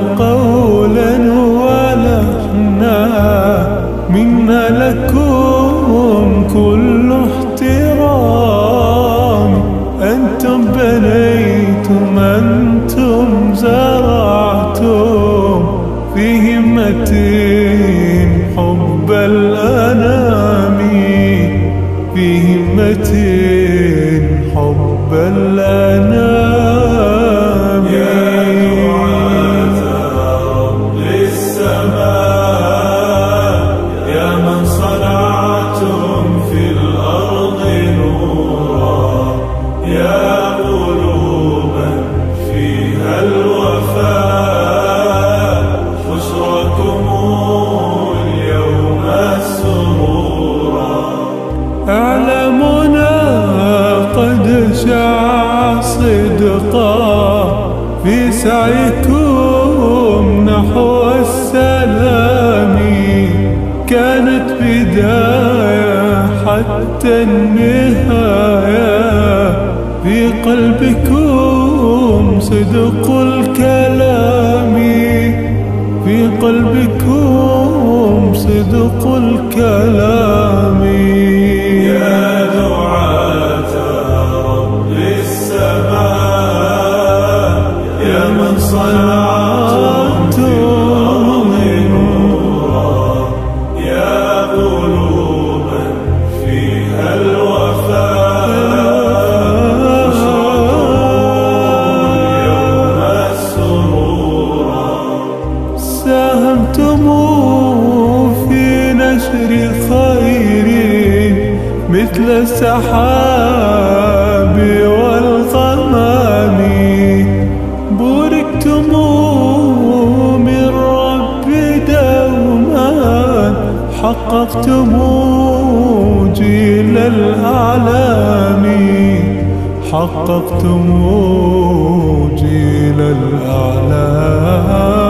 قولا ولحنا منا لكم كل احترام. أنتم بنيتم، أنتم زرعتم في همة حب الأنام، في همة حب الأنام. يا دعاة رب السماء، يا من صنعتم في الأرض نورا، يا قلوبا فيها الوفاء، بشركم اليوم السرورا. أعلامنا قد شاع صدقا في سعيكم نحو السلام، كانت بداية حتى النهاية، في قلبكم صدق الكلام، في قلبكم صدق الكلام. يا دعاة رب السماء، يا من صنعتم في الأرض نورا، يا قلوبا فيها الوفاء، اليوم السرورا. ساهمتم في نشر خير مثل السحاب والغمام، بوركتم من رب دوما، حققتم جيل الأعلام، حققتم جيل الأعلام.